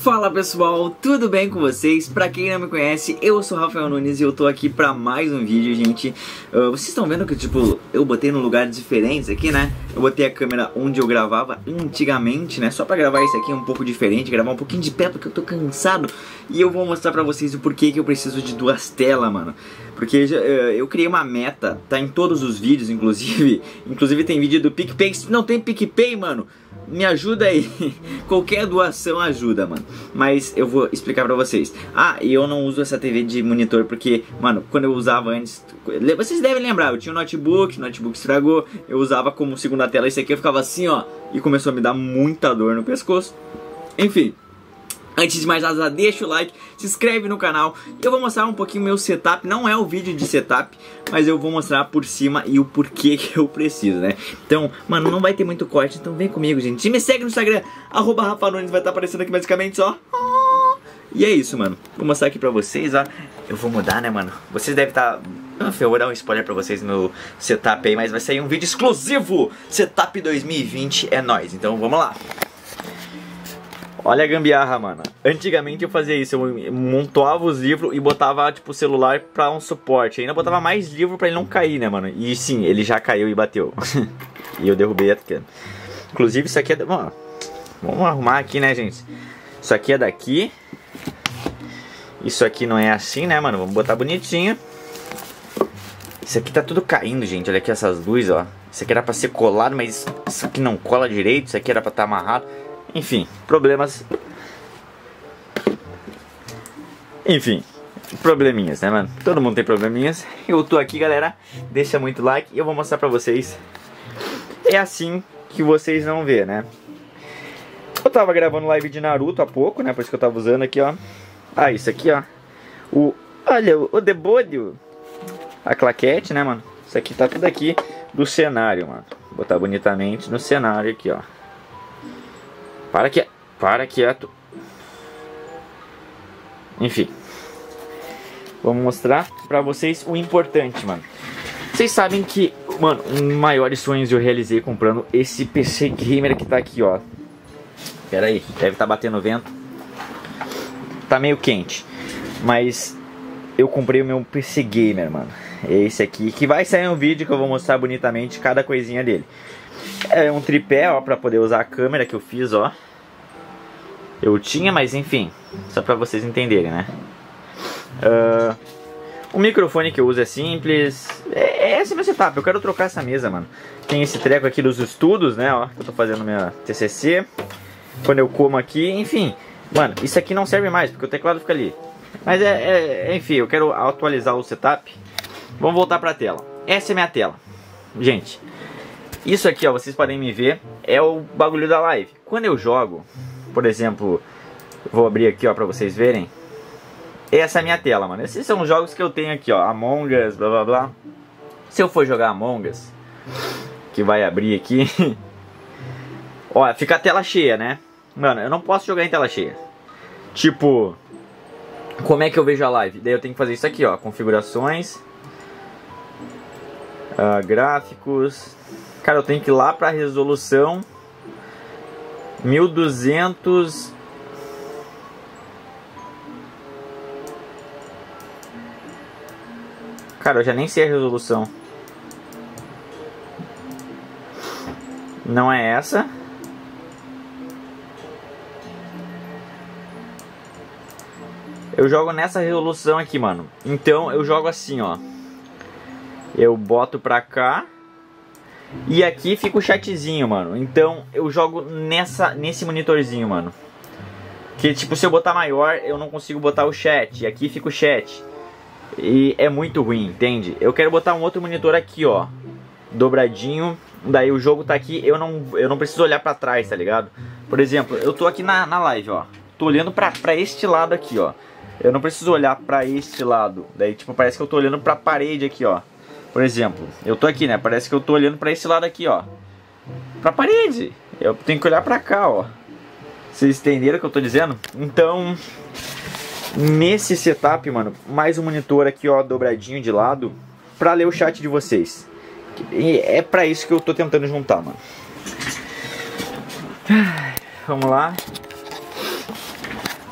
Fala pessoal, tudo bem com vocês? Pra quem não me conhece, eu sou Rafael Nunes e eu tô aqui pra mais um vídeo, gente. Vocês estão vendo que, tipo, eu botei num lugar diferente aqui, né? Eu botei a câmera onde eu gravava antigamente, né? Só pra gravar isso aqui um pouco diferente, gravar um pouquinho de pé porque eu tô cansado. E eu vou mostrar pra vocês o porquê que eu preciso de duas telas, mano. Porque eu criei uma meta, tá em todos os vídeos, inclusive. Inclusive tem vídeo do PicPay. Se não tem PicPay, mano, me ajuda aí. Qualquer doação ajuda, mano. Mas eu vou explicar pra vocês. Ah, e eu não uso essa TV de monitor porque, mano, quando eu usava antes, vocês devem lembrar, eu tinha um notebook, o notebook estragou. Eu usava como segunda tela isso aqui, eu ficava assim, ó. E começou a me dar muita dor no pescoço. Enfim, antes de mais nada, deixa o like, se inscreve no canal. Eu vou mostrar um pouquinho meu setup. Não é o vídeo de setup, mas eu vou mostrar por cima e o porquê que eu preciso, né? Então, mano, não vai ter muito corte, então vem comigo, gente. E me segue no Instagram, @RafaNunes, vai estar aparecendo aqui basicamente, ó. E é isso, mano. Vou mostrar aqui pra vocês, ó. Eu vou mudar, né, mano? Vocês devem estar... Eu vou dar um spoiler pra vocês no meu setup aí, mas vai sair um vídeo exclusivo. Setup 2020 é nóis, então vamos lá. Olha a gambiarra, mano. Antigamente eu fazia isso, eu montava os livros e botava, tipo, o celular pra um suporte. Ainda botava mais livro pra ele não cair, né, mano? E sim, ele já caiu e bateu. E eu derrubei a pequena. Inclusive isso aqui é... Bom, vamos arrumar aqui, né, gente? Isso aqui é daqui. Isso aqui não é assim, né, mano? Vamos botar bonitinho. Isso aqui tá tudo caindo, gente. Olha aqui essas luzes, ó. Isso aqui era pra ser colado, mas isso aqui não cola direito. Isso aqui era pra estar amarrado. Enfim, problemas. Enfim, probleminhas, né, mano? Todo mundo tem probleminhas. Eu tô aqui, galera. Deixa muito like e eu vou mostrar pra vocês. É assim que vocês vão ver, né? Eu tava gravando live de Naruto há pouco, né? Por isso que eu tava usando aqui, ó. Ah, isso aqui, ó. Olha, o demônio. A claquete, né, mano? Isso aqui tá tudo aqui do cenário, mano. Vou botar bonitamente no cenário aqui, ó. Para quieto. Enfim. Vamos mostrar pra vocês o importante, mano. Vocês sabem que, mano, um dos maiores sonhos eu realizei comprando esse PC Gamer que tá aqui, ó. Pera aí, deve estar batendo vento. Tá meio quente. Mas eu comprei o meu PC Gamer, mano. É esse aqui, que vai sair um vídeo que eu vou mostrar bonitamente cada coisinha dele. É um tripé, ó, pra poder usar a câmera que eu fiz, ó. Eu tinha, mas enfim, só pra vocês entenderem, né? O microfone que eu uso é simples. Esse é meu setup, eu quero trocar essa mesa, mano. Tem esse treco aqui dos estudos, né, ó. Que eu tô fazendo minha TCC. Quando eu como aqui, enfim. Mano, isso aqui não serve mais, porque o teclado fica ali. Mas enfim, eu quero atualizar o setup. Vamos voltar pra tela. Essa é minha tela. Gente, isso aqui, ó, vocês podem me ver, é o bagulho da live. Quando eu jogo, por exemplo, vou abrir aqui, ó, pra vocês verem. Essa é a minha tela, mano. Esses são os jogos que eu tenho aqui, ó. Among Us, blá blá blá. Se eu for jogar Among Us, que vai abrir aqui. Ó, fica a tela cheia, né? Mano, eu não posso jogar em tela cheia. Tipo, como é que eu vejo a live? Daí eu tenho que fazer isso aqui, ó. Configurações, gráficos. Cara, eu tenho que ir lá pra resolução 1200. Cara, eu já nem sei a resolução. Não é essa. Eu jogo nessa resolução aqui, mano. Então eu jogo assim, ó. Eu boto pra cá. E aqui fica o chatzinho, mano. Então eu jogo nesse monitorzinho, mano. Que tipo, se eu botar maior, eu não consigo botar o chat. E aqui fica o chat. E é muito ruim, entende? Eu quero botar um outro monitor aqui, ó. Dobradinho. Daí o jogo tá aqui, eu não preciso olhar pra trás, tá ligado? Por exemplo, eu tô aqui na live, ó. Tô olhando pra este lado aqui, ó. Eu não preciso olhar pra este lado. Daí tipo, parece que eu tô olhando pra parede aqui, ó. Por exemplo, eu tô aqui, né? Parece que eu tô olhando pra esse lado aqui, ó. Pra parede. Eu tenho que olhar pra cá, ó. Vocês entenderam o que eu tô dizendo? Então, nesse setup, mano, mais um monitor aqui, ó, dobradinho de lado, pra ler o chat de vocês. E é pra isso que eu tô tentando juntar, mano. Vamos lá.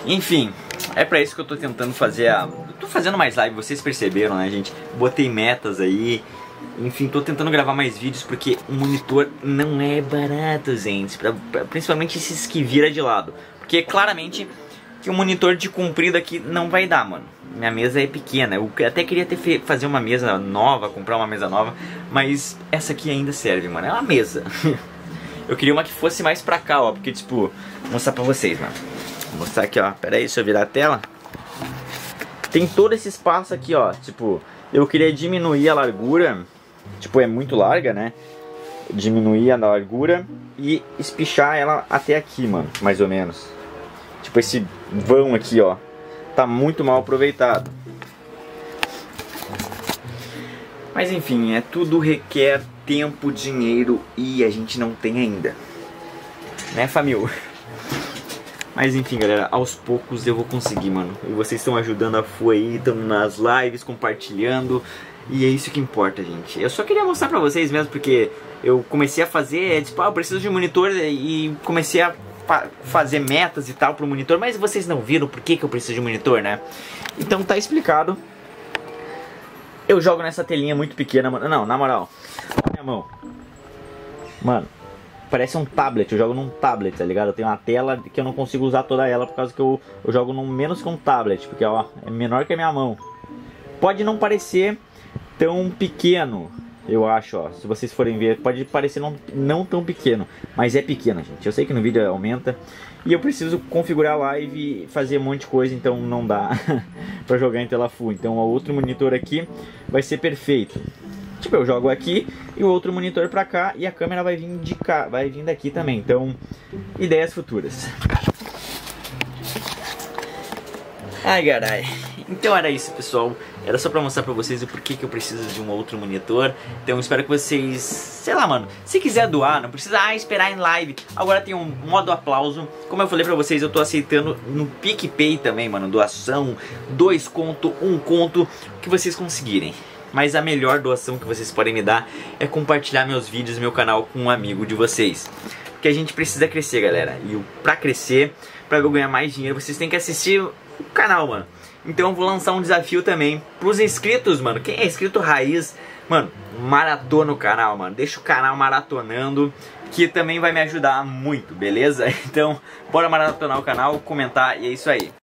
Enfim, é pra isso que eu tô tentando fazer eu tô fazendo mais live, vocês perceberam, né, gente? Botei metas aí. Enfim, tô tentando gravar mais vídeos porque o monitor não é barato, gente. Principalmente esses que vira de lado. Porque claramente que o monitor de comprido aqui não vai dar, mano. Minha mesa é pequena. Eu até queria fazer uma mesa nova, comprar uma mesa nova. Mas essa aqui ainda serve, mano. É uma mesa. Eu queria uma que fosse mais pra cá, ó. Porque, tipo, vou mostrar pra vocês, mano. Vou mostrar aqui, ó. Pera aí, deixa eu virar a tela. Tem todo esse espaço aqui, ó. Tipo, eu queria diminuir a largura. Tipo, é muito larga, né? Diminuir a largura e espichar ela até aqui, mano. Mais ou menos. Tipo, esse vão aqui, ó. Tá muito mal aproveitado. Mas enfim, tudo requer tempo, dinheiro e a gente não tem ainda. Né, família? Mas enfim, galera, aos poucos eu vou conseguir, mano. E vocês estão ajudando a FU aí, estão nas lives, compartilhando. E é isso que importa, gente. Eu só queria mostrar pra vocês mesmo, porque eu comecei a fazer, tipo, eu preciso de um monitor e comecei a fazer metas e tal pro monitor. Mas vocês não viram por que eu preciso de um monitor, né? Então tá explicado. Eu jogo nessa telinha muito pequena, mano. Não, na moral, olha a minha mão. Mano, parece um tablet, eu jogo num tablet, tá ligado? Eu tenho uma tela que eu não consigo usar toda ela por causa que eu jogo num menos que um tablet. Porque, ó, é menor que a minha mão. Pode não parecer tão pequeno, eu acho, ó. Se vocês forem ver, pode parecer não tão pequeno, mas é pequeno, gente. Eu sei que no vídeo aumenta. E eu preciso configurar a live e fazer um monte de coisa, então não dá pra jogar em tela full. Então o outro monitor aqui vai ser perfeito. Tipo, eu jogo aqui e o outro monitor pra cá e a câmera vai vir de cá, vai vir daqui também. Então, ideias futuras. Ai, carai. Então era isso, pessoal. Era só pra mostrar pra vocês o porquê que eu preciso de um outro monitor. Então espero que vocês... Sei lá, mano. Se quiser doar, não precisa esperar em live. Agora tem um modo aplauso. Como eu falei pra vocês, eu tô aceitando no PicPay também, mano. Doação, 2 conto, 1 conto. O que vocês conseguirem. Mas a melhor doação que vocês podem me dar é compartilhar meus vídeos, meu canal com um amigo de vocês. Porque a gente precisa crescer, galera. E pra crescer, pra eu ganhar mais dinheiro, vocês têm que assistir o canal, mano. Então eu vou lançar um desafio também pros inscritos, mano. Quem é inscrito raiz, mano, maratona o canal, mano. Deixa o canal maratonando, que também vai me ajudar muito, beleza? Então, bora maratonar o canal, comentar e é isso aí.